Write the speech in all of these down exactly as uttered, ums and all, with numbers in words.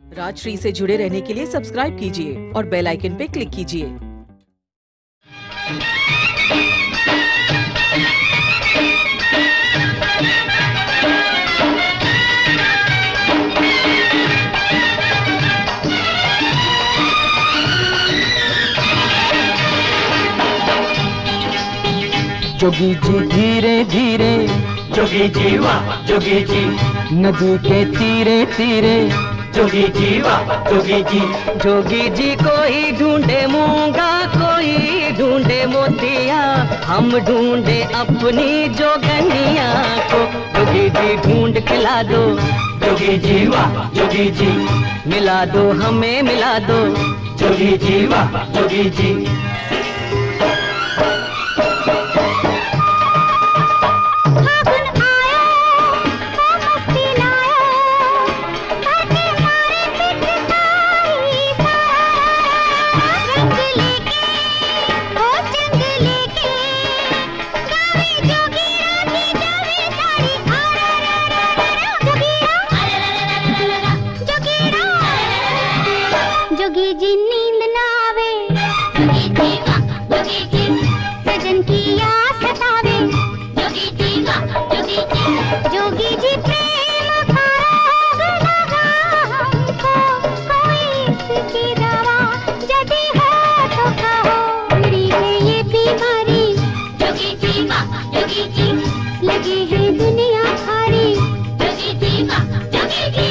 राजश्री से जुड़े रहने के लिए सब्सक्राइब कीजिए और बेल आइकन पे क्लिक कीजिए। जोगी जी धीरे धीरे, जोगी जी वाह जोगी जी, नदी के तीरे तीरे, जोगी जी वाह जोगी जी। जोगी जी कोई ढूंढे मूंगा, कोई ढूंढे मोतिया, हम ढूंढे अपनी जोगनिया को। जोगी जी ढूंढ खिला दो, जोगी जी वाह जोगी जी, मिला दो हमें मिला दो, जोगी जी वाह जोगी जी। जोगी जी नींद ना आवे, जोगी जी वाह जोगी जी, सजन की याद सतावे, जोगी जी वाह जोगी जी। जोगी जी प्रेम का रोग लगा हमको, कोई इसकी दवा यदि हो तो कहो। बुरी है ये बीमारी, जोगी जी वाह जोगी जी, लगी है दुनिया भारी, जोगी जी वाह जोगी जी।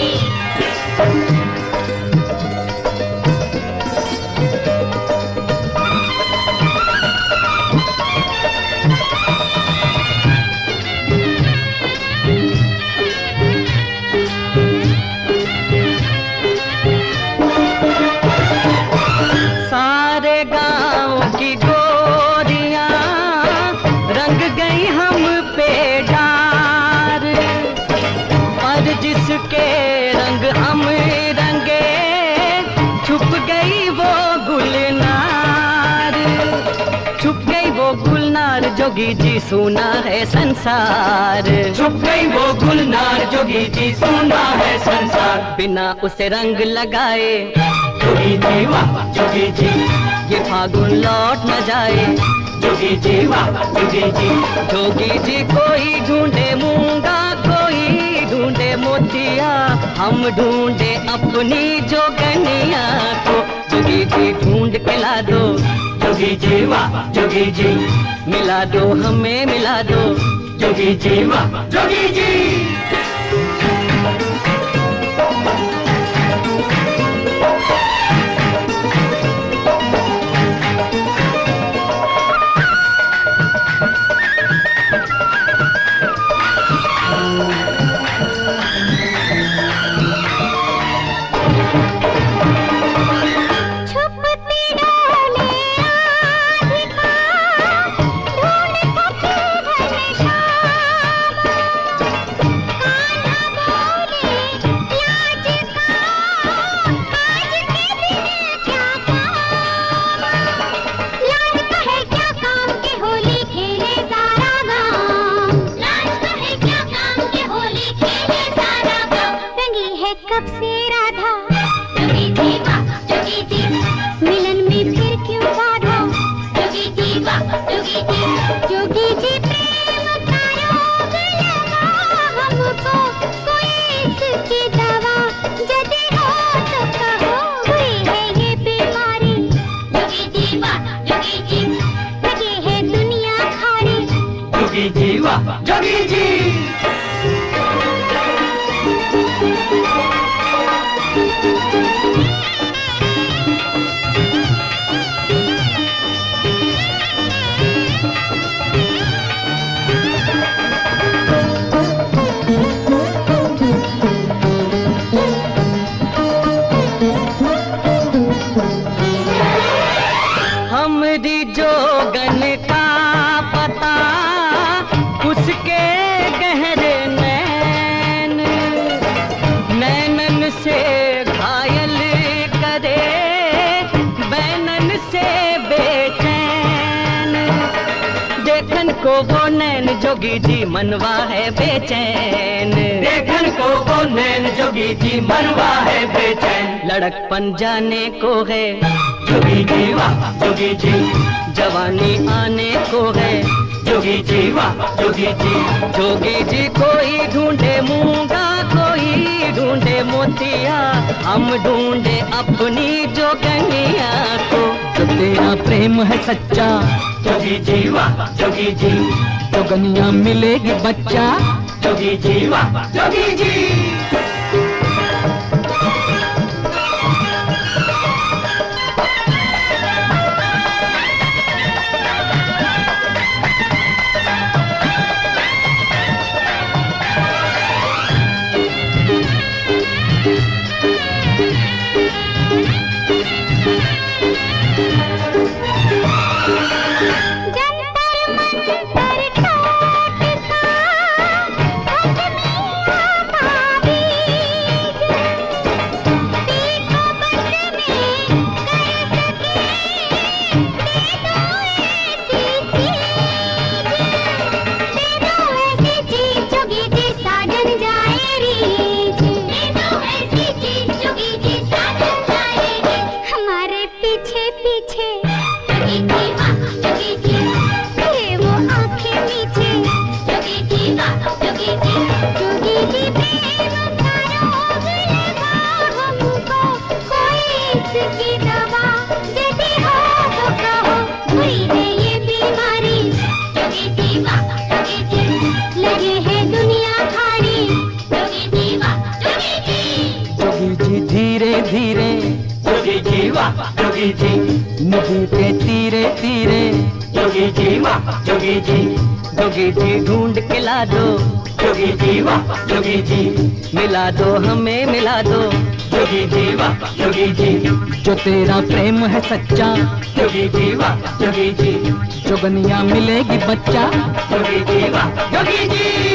सारे गांव की गोरियां रंग गई हम पे डार, पर जिसके रंग हम रंगे छुप गई वो गुलनार, छुप गई वो गुलनार। जोगी जी सुना है संसार, छुप गई वो गुलनार, जोगी जी सुना है संसार। बिना उसे रंग लगाए, जोगी जी वाह जोगी जी, ये फागुन लौट न जाए, जोगी जी वाह जोगी जी। जोगी जी कोई ढूंढे मूंगा, कोई ढूंढे मोतिया, हम ढूंढे अपनी जोगनिया को। जोगी जी ढूंढ के ला दो, जोगी जी वाह जोगी जी, मिला दो हमें मिला दो, जोगी जी वाह जोगी जी। कब से राधा, जोगी जी वाह जोगी जी, मिलन में फिर क्यों बाधा, जोगी जी वाह जोगी जी। जोगी जी प्रेम का रोग लगा हमको, कोई इसकी दवा यदि हो तो कहो। हुई है ये बीमारी, जोगी जी वाह जोगी जी, लगी है दुनिया खारी, जोगी जी वाह जोगी जी। हमरी जोगन का पता उसके गहरे नैन, नैनन से घायल करे, बैनन से बेचैन। देखन को वो नैन जोगी जी मनवा है बेचैन, देखन को वो नैन जोगी जी मनवा है बेचैन। लड़कपन जाने को है, जोगी जी वाह जोगी जी, जवानी आने को है, जोगी जी वाह जोगी जी। जोगी जी कोई ढूंढे मूंगा, कोई ढूंढे मोतिया, हम ढूंढे अपनी जोगनिया को। जो तेरा प्रेम है सच्चा, जोगी जी वाह जोगी जी, जोगनिया मिलेगी बच्चा। जोगी जी वाह जोगी जी। धीरे धीरे जोगी जी वाह जोगी जी, नदी के तीरे तीरे जोगी जी वाह जोगी जी, जोगी जी ढूंढ के ला दो, जोगी जी वाह जोगी जी, मिला दो हमें मिला दो, जोगी जी वाह जोगी जी। जो तेरा प्रेम है सच्चा, जोगी जी वाह जोगी जी, जोगनिया मिलेगी बच्चा। जोगी जी वाह जोगी जी।